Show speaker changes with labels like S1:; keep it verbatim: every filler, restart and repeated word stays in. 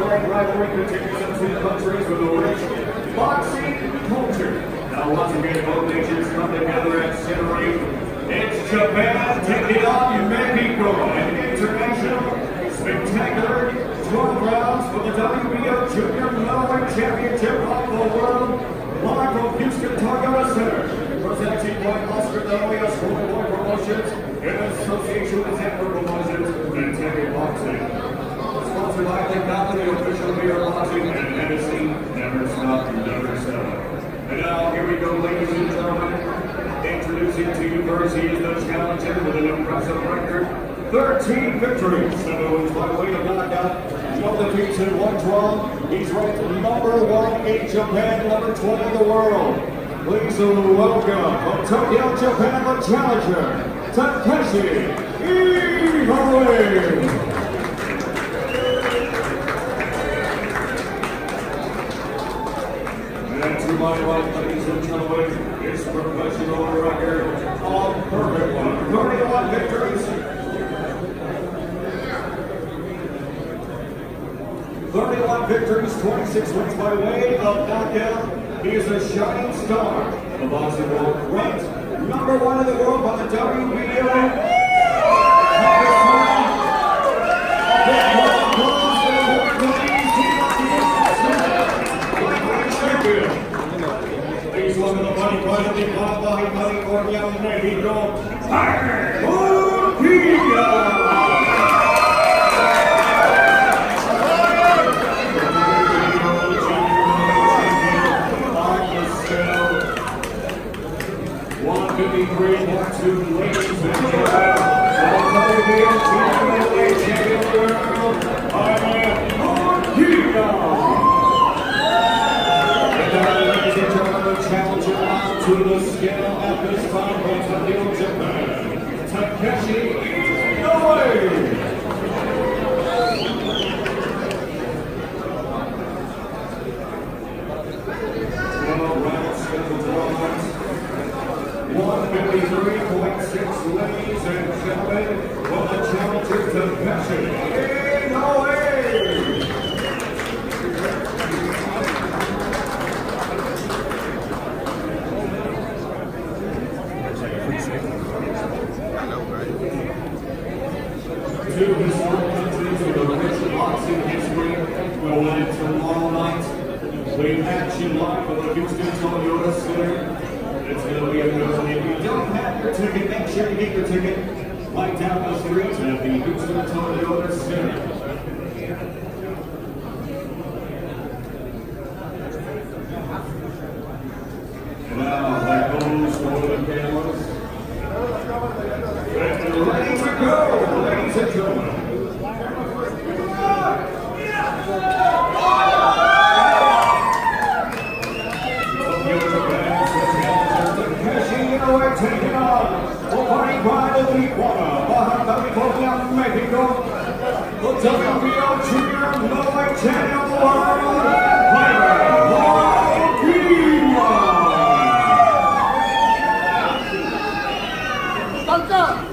S1: storied rivalry continues in two countries with a rich boxing culture. Now once again, both nations come together at Center. It's Japan taking on Mexico, an international spectacular twelve rounds for the W B O Junior Middleweight Championship of the World, live from Houston Toyota Center. Presented by Oscar De La Hoya Schoolboy Promotions in association with Zephyr Promotions and Takeshi Boxing. Sponsored by the company, official beer boxing, and Hennessy, never stop, never sell. And now, here we go, ladies and gentlemen. Introducing to you first, he is the challenger with an impressive record. thirteen victories, seven wins by way of knockout, no defeats in one draw. He's ranked number one in Japan, number twenty in the world. Please welcome from Tokyo, Japan, the challenger, Takeshi Inoue. And to my right, ladies and gentlemen, his professional record, a perfect one, thirty-one victories. thirty-one victories, twenty-six wins by way of knockout. He is a shining star of the boxing world, ranked number one in the world by the W B O. He's one of the money part of the Baja California, Mexico, Jaime Munguia. one fifty-three point two, ladies and gentlemen, the W B O Junior Middleweight Champion of the world, Jaime Munguia. And now, ladies and gentlemen, the challenger out to the scale at this time from Tokyo, Japan, Takeshi Inoue. one fifty-three point six, ladies and gentlemen, for the challenger Takeshi Inoue. Two historic countries with a rich boxing history will add tomorrow night. We action live for the Houston Toyota Center. It's going to be a good one. If you don't have your ticket, make sure you get your ticket right down the street at the Houston Toyota Center. Now that goes for the cameras. And ready to go, ladies and gentlemen. Taking on the fighting pride of the Iguana, Baja California, Mexico, the W B O Junior Middleweight Champion of the world, Jaime Munguia.